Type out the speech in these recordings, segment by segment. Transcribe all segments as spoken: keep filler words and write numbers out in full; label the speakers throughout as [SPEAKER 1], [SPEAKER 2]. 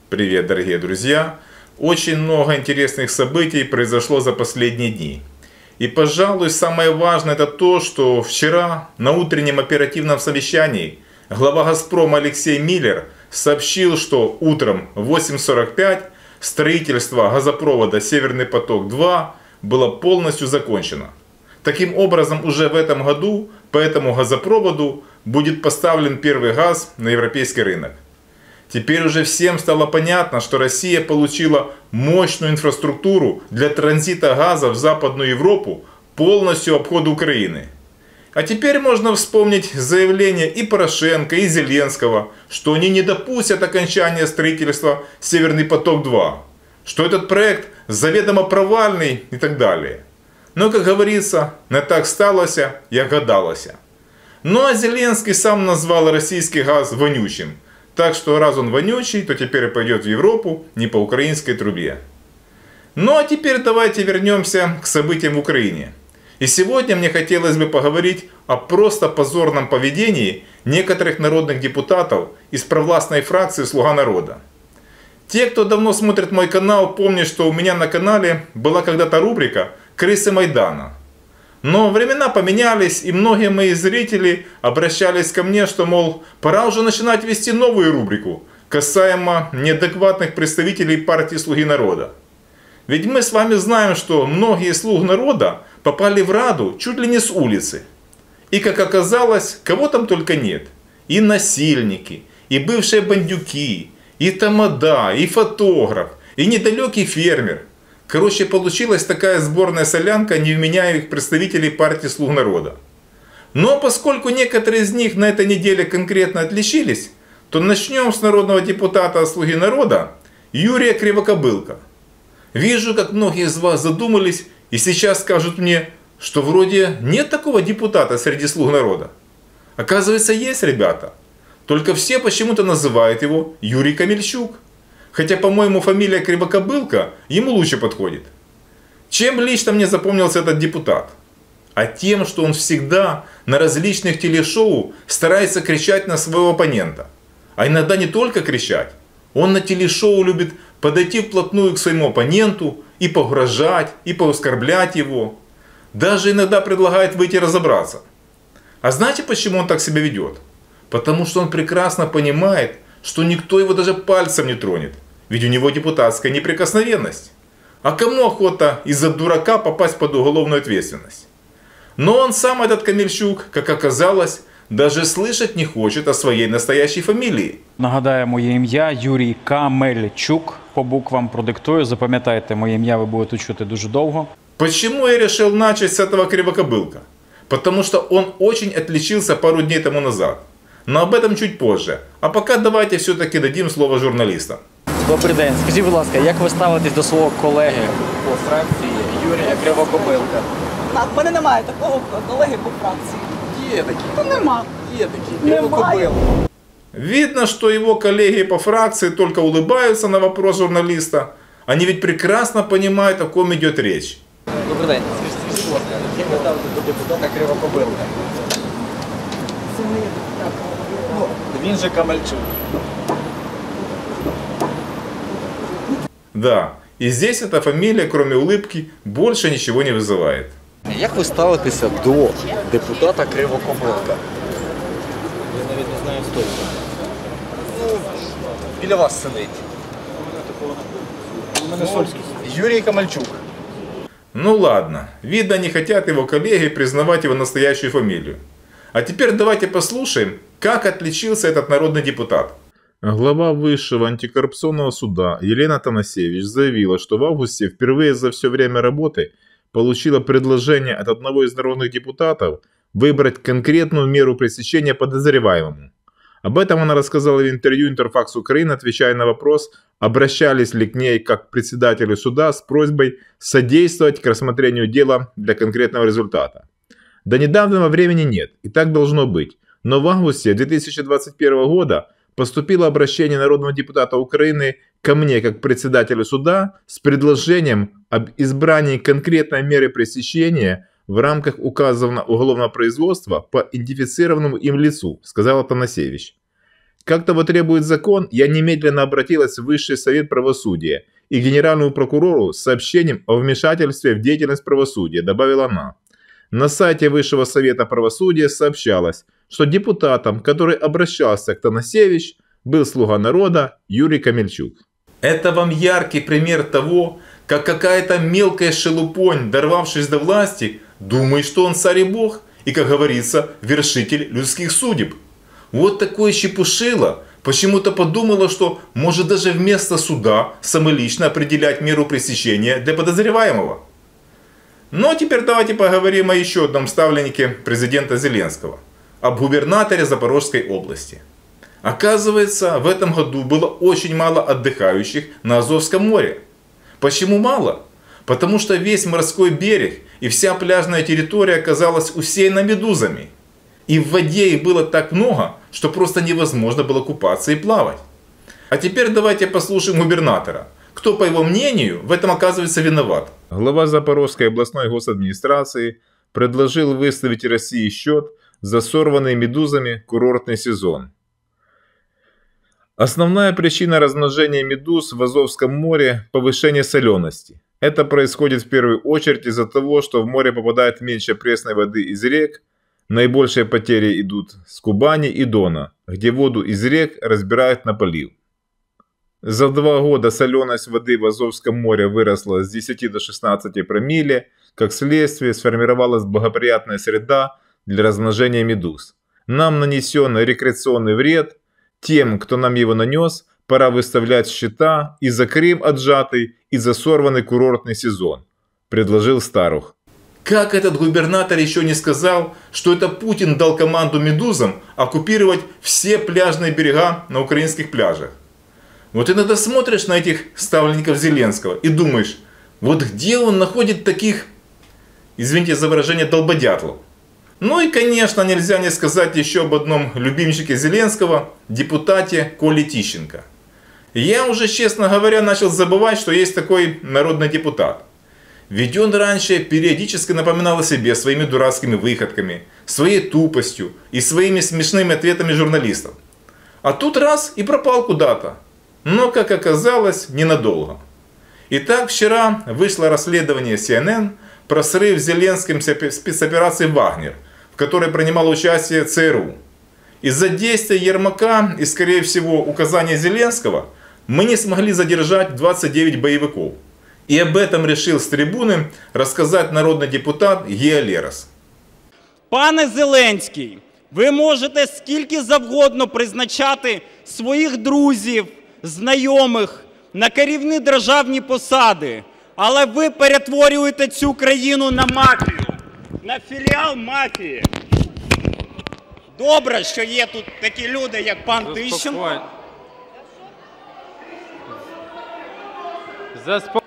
[SPEAKER 1] Привет, дорогие друзья! Очень много интересных событий произошло за последние дни. И, пожалуй, самое важное это то, что вчера на утреннем оперативном совещании глава «Газпрома» Алексей Миллер сообщил, что утром в восемь сорок пять строительство газопровода «Северный поток-два» было полностью закончено. Таким образом, уже в этом году по этому газопроводу будет поставлен первый газ на европейский рынок. Теперь уже всем стало понятно, что Россия получила мощную инфраструктуру для транзита газа в Западную Европу полностью обхода Украины. А теперь можно вспомнить заявление и Порошенко, и Зеленского, что они не допустят окончания строительства «Северный поток-два», что этот проект заведомо провальный и так далее. Но, как говорится, не так сталося, як гадалося. Ну а Зеленский сам назвал российский газ вонючим. Так что раз он вонючий, то теперь пойдет в Европу не по украинской трубе. Ну а теперь давайте вернемся к событиям в Украине. И сегодня мне хотелось бы поговорить о просто позорном поведении некоторых народных депутатов из провластной фракции «Слуга народа». Те, кто давно смотрит мой канал, помнят, что у меня на канале была когда-то рубрика «Крысы Майдана». Но времена поменялись, и многие мои зрители обращались ко мне, что, мол, пора уже начинать вести новую рубрику, касаемо неадекватных представителей партии «Слуги народа». Ведь мы с вами знаем, что многие «Слуг народа» попали в Раду чуть ли не с улицы. И, как оказалось, кого там только нет. И насильники, и бывшие бандюки, и тамада, и фотограф, и недалекий фермер. Короче, получилась такая сборная солянка невменяемых представителей партии «Слуг народа». Но поскольку некоторые из них на этой неделе конкретно отличились, то начнем с народного депутата «Слуги народа» Юрия Кривокобылка. Вижу, как многие из вас задумались и сейчас скажут мне, что вроде нет такого депутата среди «Слуг народа». Оказывается, есть, ребята. Только все почему-то называют его Юрий Камельчук. Хотя, по-моему, фамилия Кривокобылка ему лучше подходит. Чем лично мне запомнился этот депутат? А тем, что он всегда на различных телешоу старается кричать на своего оппонента. А иногда не только кричать. Он на телешоу любит подойти вплотную к своему оппоненту и погрожать, и пооскорблять его. Даже иногда предлагает выйти разобраться. А знаете, почему он так себя ведет? Потому что он прекрасно понимает, что никто его даже пальцем не тронет, ведь у него депутатская неприкосновенность. А кому охота из-за дурака попасть под уголовную ответственность? Но он сам, этот Камельчук, как оказалось, даже слышать не хочет о своей настоящей фамилии.
[SPEAKER 2] Нагадаю, моє ім'я Юрій Камельчук. По буквам продиктую, запам'ятайте, моє ім'я ви будете чути дуже довго.
[SPEAKER 1] Почему я решил начать с этого Кривокобылка? Потому что он очень отличился пару дней тому назад. Но об этом чуть позже. А пока давайте все-таки дадим слово журналистам.
[SPEAKER 2] Добрий день. Скажіть, будь ласка, як ви ставитесь до свого колеги по фракції Юрія Кривокобилка?
[SPEAKER 3] Так, в мене немає такого колеги по фракції.
[SPEAKER 2] Є такі.
[SPEAKER 3] То нема.
[SPEAKER 2] Є такі. Кривокобилка.
[SPEAKER 1] Видно, что его коллеги по фракции только улыбаются на вопрос журналиста. Они ведь прекрасно понимают, о ком идет речь.
[SPEAKER 2] Добрий день. Скажіть, будь ласка, як ви ставитесь до депутата Кривокобилка?
[SPEAKER 3] Це не є депутат.
[SPEAKER 2] Ну, він же Камельчук.
[SPEAKER 1] Да, и здесь эта фамилия, кроме улыбки, больше ничего не вызывает.
[SPEAKER 2] Як ви ставитеся до депутата Кривокобилка? Я навіть не знаю історію. Ну, біля вас сидить. У мене Сольський. Юрій Камельчук.
[SPEAKER 1] Ну ладно, видно, не хотят его коллеги признавать его настоящую фамилию. А теперь давайте послушаем, как отличился этот народный депутат. Глава Высшего антикоррупционного суда Елена Танасевич заявила, что в августе впервые за все время работы получила предложение от одного из народных депутатов выбрать конкретную меру пресечения подозреваемому. Об этом она рассказала в интервью Интерфакс Украина, отвечая на вопрос, обращались ли к ней как к председателю суда с просьбой содействовать к рассмотрению дела для конкретного результата. До недавнего времени нет, и так должно быть. Но в августе две тысячи двадцать первого года поступило обращение народного депутата Украины ко мне как председателю суда с предложением об избрании конкретной меры пресечения в рамках указанного уголовного производства по идентифицированному им лицу, сказала Танасевич. Как того требует закон, я немедленно обратилась в Высший совет правосудия и к генеральному прокурору с сообщением о вмешательстве в деятельность правосудия, добавила она. На сайте Высшего совета правосудия сообщалось, что депутатом, который обращался к Танасевич, был слуга народа Юрий Камельчук. Это вам яркий пример того, как какая-то мелкая шелупонь, дорвавшись до власти, думает, что он царь и бог и, как говорится, вершитель людских судеб. Вот такое чепушило почему-то подумала, что может даже вместо суда самолично определять меру пресечения для подозреваемого. Ну а теперь давайте поговорим о еще одном ставленнике президента Зеленского, об губернаторе Запорожской области. Оказывается, в этом году было очень мало отдыхающих на Азовском море. Почему мало? Потому что весь морской берег и вся пляжная территория оказалась усеяна медузами. И в воде их было так много, что просто невозможно было купаться и плавать. А теперь давайте послушаем губернатора. Кто, по его мнению, в этом оказывается виноват? Глава Запорожской областной госадминистрации предложил выставить России счет за сорванный медузами курортный сезон. Основная причина размножения медуз в Азовском море – повышение солености. Это происходит в первую очередь из-за того, что в море попадает меньше пресной воды из рек. Наибольшие потери идут с Кубани и Дона, где воду из рек разбирают на полив. За два года соленость воды в Азовском море выросла с десяти до шестнадцати промилле, как следствие сформировалась благоприятная среда для размножения медуз. Нам нанесен рекреационный вред, тем, кто нам его нанес, пора выставлять счета и за Крым отжатый, и за сорванный курортный сезон, предложил Старух. Как этот губернатор еще не сказал, что это Путин дал команду медузам оккупировать все пляжные берега на украинских пляжах? Вот иногда смотришь на этих ставленников Зеленского и думаешь, вот где он находит таких, извините за выражение, долбодятлов? Ну и, конечно, нельзя не сказать еще об одном любимчике Зеленского, депутате Коле Тищенко. Я уже, честно говоря, начал забывать, что есть такой народный депутат. Ведь он раньше периодически напоминал о себе своими дурацкими выходками, своей тупостью и своими смешными ответами журналистов. А тут раз и пропал куда-то. Но, как оказалось, ненадолго. Итак, вчера вышло расследование Си Эн Эн про срыв Зеленским спецоперации «Вагнер», в которой принимало участие Цэ Эр У. Из-за действия Ермака и, скорее всего, указания Зеленского мы не смогли задержать двадцать девять боевиков. И об этом решил з трибуни розказати народний депутат Гео Лерос.
[SPEAKER 4] Пане Зеленський, ви можете скільки завгодно призначати своїх друзів, знайомих на керівні державні посади, але ви перетворюєте цю країну на мафію, на філіал мафії. Добре, що є тут такі люди, як пан Тищенко.
[SPEAKER 5] Заспокойтесь.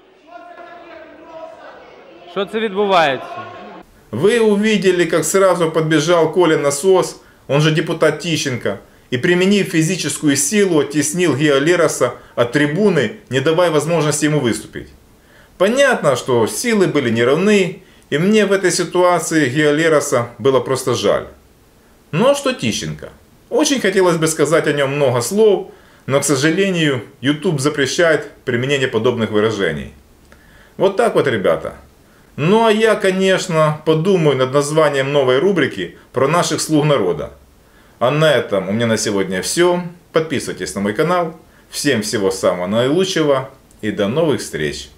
[SPEAKER 5] Что це відбувається?
[SPEAKER 1] Вы увидели, как сразу подбежал Коля Насос, он же депутат Тищенко, и, применив физическую силу, оттеснил Гео Лероса от трибуны, не давая возможности ему выступить. Понятно, что силы были неравны, и мне в этой ситуации Гео Лероса было просто жаль. Ну а что Тищенко? Очень хотелось бы сказать о нем много слов, но, к сожалению, YouTube запрещает применение подобных выражений. Вот так вот, ребята. Ну а я, конечно, подумаю над названием новой рубрики про наших слуг народа. А на этом у меня на сегодня все. Подписывайтесь на мой канал. Всем всего самого наилучшего и до новых встреч.